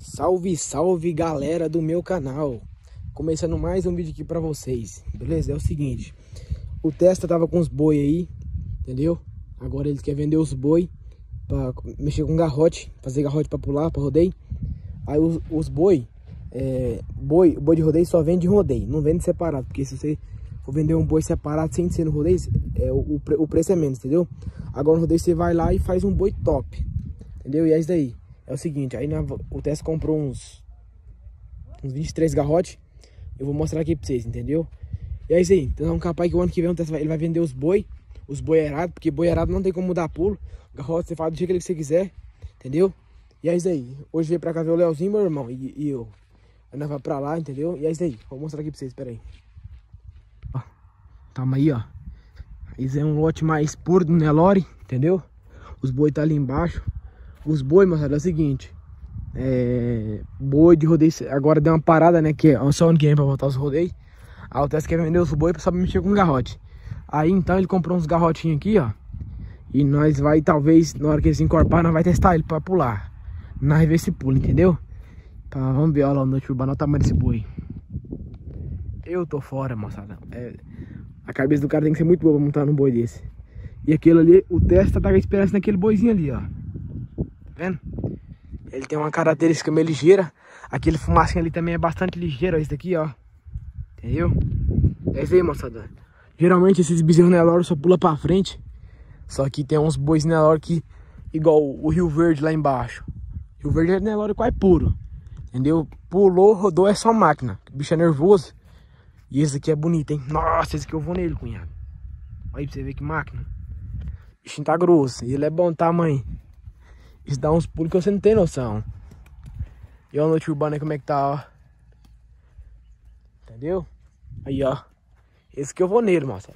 Salve, salve galera do meu canal. Começando mais um vídeo aqui pra vocês, beleza? É o seguinte, o Testa tava com os boi aí, entendeu? Agora ele quer vender os boi pra mexer com garrote, fazer garrote pra pular, pra rodeio. Aí os boi de rodeio só vende rodeio, não vende separado. Porque se você for vender um boi separado sem ser no rodeio, o preço é menos, entendeu? Agora no rodeio você vai lá e faz um boi top, entendeu? E é isso daí. É o seguinte, aí o Testa comprou uns 23 garrotes. Eu vou mostrar aqui pra vocês, entendeu? E é isso aí. Então capaz que o ano que vem o Testa ele vai vender os boi erados, porque boi errado não tem como mudar pulo. Garrote você faz do jeito que você quiser, entendeu? E é isso aí. Hoje veio pra cá ver o Leozinho, meu irmão, e eu. Aí nós vamos pra lá, entendeu? E é isso aí. Vou mostrar aqui pra vocês, espera aí. Ó, tamo aí, ó. Isso é um lote mais puro do Nelore, entendeu? Os boi tá ali embaixo. Os boi, moçada, é o seguinte. Boi de rodeio agora deu uma parada, né? Que é só ano que vem pra voltar os rodeios. Aí o Testa quer vender os boi só pra mexer com garrote. Aí então ele comprou uns garrotinhos aqui, ó. E nós vai, talvez, na hora que ele se encorpar, nós vai testar ele pra pular. Nós ver se pula, entendeu? Então vamos ver, ó lá, o noite urbano, o tamanho desse boi. Eu tô fora, moçada. A cabeça do cara tem que ser muito boa pra montar num boi desse. E aquele ali, o Testa tá esperando naquele boizinho ali, ó. Tá vendo? Ele tem uma característica meio ligeira. Aquele fumacinho ali também é bastante ligeiro, ó, esse daqui, ó. Entendeu? É isso aí, moçada. Geralmente esses bezerros Nelore só pula pra frente. Só que tem uns bois Nelore que, igual o Rio Verde lá embaixo. Rio Verde é Nelore quase puro. Entendeu? Pulou, rodou, é só máquina. O bicho é nervoso. E esse aqui é bonito, hein? Nossa, esse aqui eu vou nele, cunhado. Olha aí pra você ver que máquina. O bichinho tá grosso. E ele é bom de tamanho. Isso dá uns pulos que você não tem noção. E olha o noite urbano aí como é que tá, ó. Entendeu? Aí, ó. Esse aqui eu vou nele, moça.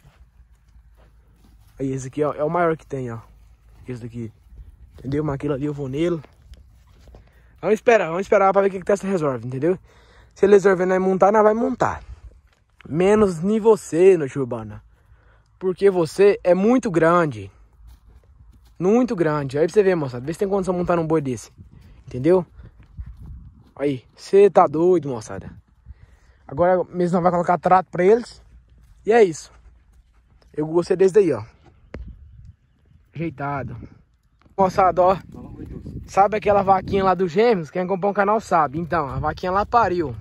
Aí, esse aqui ó, é o maior que tem, ó. Esse daqui. Entendeu? Mas aquele ali eu vou nele. Vamos esperar pra ver o que o Testa resolve, entendeu? Se ele resolver nós montar, nós vai montar. Menos nem você, noite urbana. Porque você é muito grande. Muito grande. Aí pra você ver, moçada. Vê se tem condição de montar num boi desse. Entendeu? Aí. Você tá doido, moçada. Agora mesmo nós vamos colocar trato pra eles. E é isso. Eu gostei desse daí, ó. Ajeitado. Moçada, ó. Sabe aquela vaquinha lá do Gêmeos? Quem acompanha o canal sabe. Então, a vaquinha lá pariu.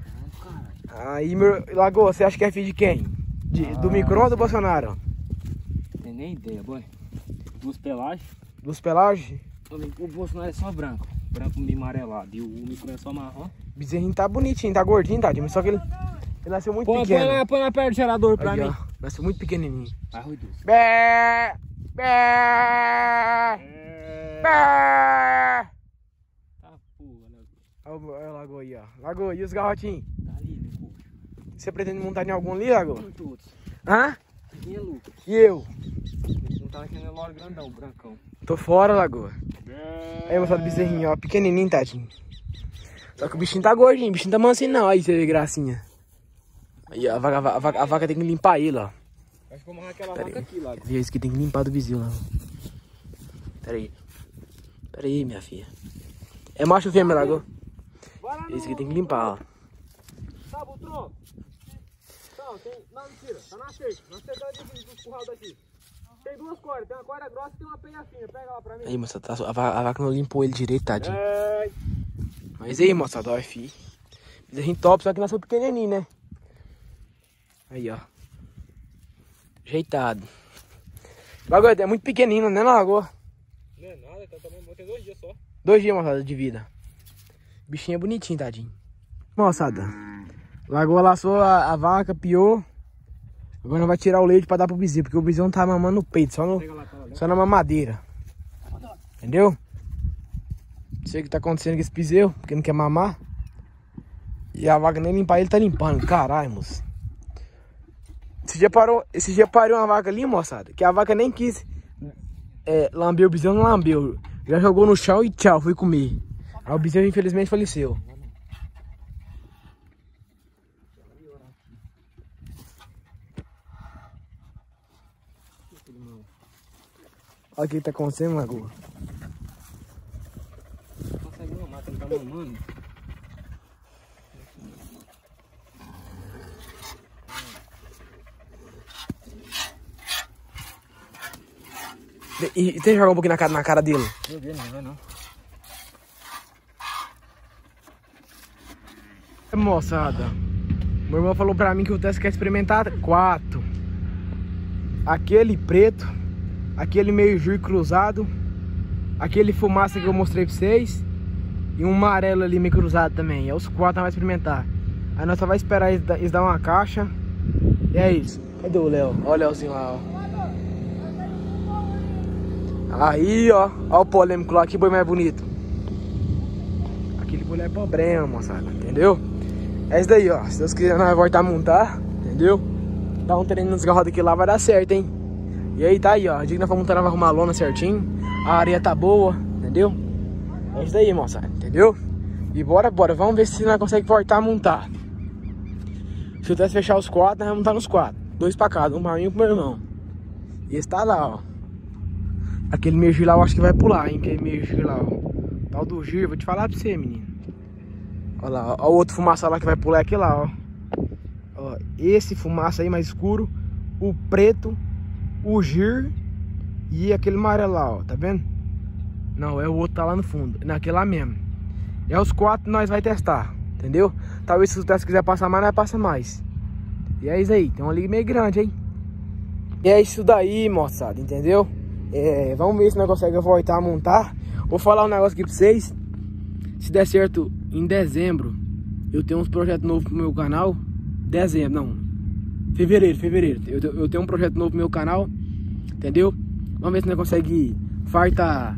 Aí, meu Lagoa, você acha que é filho de quem? Do Micron ou do Bolsonaro? Não tem nem ideia, boy. Duas pelagens. Dos pelagens? O Bolsonaro é só branco. Branco meio amarelado. E o Micron é só marrom. O bezerrinho tá bonitinho, tá gordinho, tadinho. Só que ele nasceu muito pequeno. Põe lá perto do gerador pra mim. Ó, nasceu muito pequenininho. Vai, Ruidoso. Bé! Bé! Bé! Tá porra, né? Olha o Lagoa aí, ó. Lagoa, e os garrotinhos? Tá ali, meu povo. Você pretende montar em algum ali, Lagoa? Todos. Hã? Quem é Lucas? E eu? Não tá naquele Nelore grandão, brancão. Tô fora, Lagoa. Aí, moçada, bezerrinho, ó. Pequenininho, tadinho. Só que o bichinho tá gordinho, o bichinho tá mansinho não. Aí, você vê gracinha. Aí, ó, a vaca tem que limpar ele, ó. Acho que eu vou amarrar aquela vaca aqui, lá. E esse aqui tem que limpar do vizinho lá. Pera aí, minha filha. É macho ou fêmea, Lagoa? Esse aqui tem que limpar, ó. Tá, Butron? Não, tem... Não, mentira. Tá na cerca. Na cerca dos curral daqui. Tem duas cordas. Tem uma corda grossa e tem uma peia fina. Pega lá pra mim. Aí, moçada, a vaca não limpou ele direito, tadinho. Mas aí, moçada, ó, fi. Bezerrinho top, só que nasceu pequenininho, né? Aí, ó. Ajeitado. Lagoa, é muito pequenino, né, Lagoa? Não é nada, tá também. Vou ter 2 dias só. 2 dias, moçada, de vida. Bichinho é bonitinho, tadinho. Moçada, Lagoa laçou a vaca, piou. Agora não vai tirar o leite pra dar pro bezerro, porque o bezerro não tá mamando no peito, só na mamadeira. Entendeu? Não sei o que tá acontecendo com esse bezerro, porque não quer mamar. E a vaca nem limpar ele tá limpando. Caralho, moço. Esse dia parou uma vaca ali, moçada, que a vaca nem quis lamber o bezerro, não lambeu. Já jogou no chão e tchau, fui comer. Aí o bezerro infelizmente faleceu. Olha o que tá acontecendo, Lagoa. Consegue mamar, tem que Não, mano. E tem que jogar um pouquinho na cara dele. Joguei, não vai não. Moçada, meu irmão falou pra mim que o Tessa quer experimentar 4. Aquele preto, aquele meio jur cruzado, aquele fumaça que eu mostrei pra vocês e um amarelo ali meio cruzado também. É os 4 nós vai experimentar. Aí nós só vai esperar eles dar uma caixa. E é isso. Cadê o Léo? Olha o Léozinho lá, ó. Aí, ó. Ó o polêmico lá. Que boi mais bonito. Aquele boi é problema, moçada. Entendeu? É isso daí, ó. Se Deus quiser, nós vamos voltar a montar. Entendeu? Dá um treino nos garrotes aqui lá, vai dar certo, hein? E aí, tá aí, ó. O dia que nós vamos montar, nós vamos arrumar a lona certinho. A areia tá boa, entendeu? É isso daí, moçada. Entendeu? E bora. Vamos ver se nós conseguimos voltar a montar. Se eu tivesse fechar os 4, nós vamos montar nos 4. 2 pra cada, um pra mim e um pro meu irmão. E esse tá lá, ó. Aquele meio giro lá eu acho que vai pular, hein? Aquele meio giro lá, ó. Tal do giro, vou te falar pra você, menino. Olha lá, ó. O outro fumaça lá que vai pular é aquele lá, ó. Ó. Esse fumaça aí mais escuro. O preto. O giro. E aquele amarelo lá, ó. Tá vendo? Não, é o outro tá lá no fundo. Naquele lá mesmo. É os 4 que nós vai testar. Entendeu? Talvez se o Tessa quiser passar mais, nós passa mais. E é isso aí. Tem uma liga meio grande, hein? E é isso daí, moçada. Entendeu? Vamos ver se nós conseguimos voltar a montar. Vou falar um negócio aqui pra vocês. Se der certo, em dezembro eu tenho uns projetos novos pro meu canal. Dezembro, não, fevereiro. Eu tenho um projeto novo pro meu canal. Entendeu? Vamos ver se nós conseguimos. Falta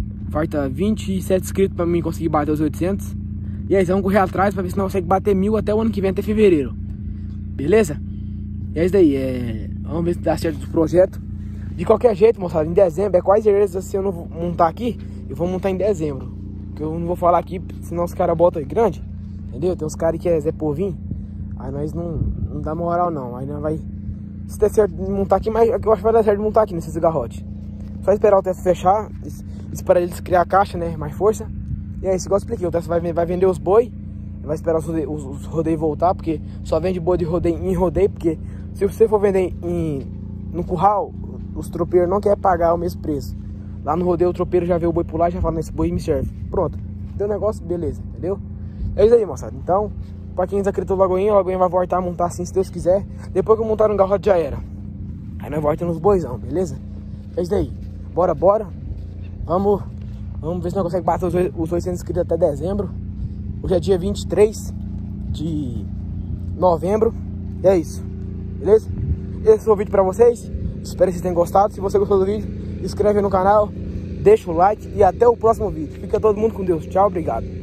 27 inscritos pra mim conseguir bater os 800. E aí, vamos correr atrás pra ver se nós conseguimos bater 1000 até o ano que vem, até fevereiro. Beleza? E é isso daí. Vamos ver se dá certo os projetos. De qualquer jeito, moçada, em dezembro, é quase certeza, se eu não vou montar aqui, eu vou montar em dezembro. Porque eu não vou falar aqui, senão os caras botam aí grande. Entendeu? Tem uns caras que é Zé Povinho. Aí nós não dá moral não. Aí nós vai... Se der certo de montar aqui, mas eu acho que vai dar certo de montar aqui nesses garrotes. Só esperar o Tessa fechar, esperar eles criar a caixa, né? Mais força. E é isso, igual eu expliquei, o Tessa vai vender os boi. Vai esperar os rodeios voltar, porque só vende boi de rodeio em rodeio. Porque se você for vender no curral, os tropeiros não querem pagar o mesmo preço. Lá no rodeio o tropeiro já vê o boi pular e já fala, nesse boi me serve. Pronto, deu negócio, beleza, entendeu? É isso aí, moçada. Então, pra quem desacreditou o Lagoinha vai voltar a montar assim, se Deus quiser. Depois que eu montar no garrote já era. Aí nós voltamos nos boizão, beleza? É isso aí. Bora. Vamos ver se nós conseguimos bater os 800 inscritos até dezembro. Hoje é dia 23 de novembro. E é isso, beleza? Esse foi o vídeo pra vocês. Espero que vocês tenham gostado. Se você gostou do vídeo, se inscreve no canal, deixa o like e até o próximo vídeo. Fica todo mundo com Deus. Tchau, obrigado.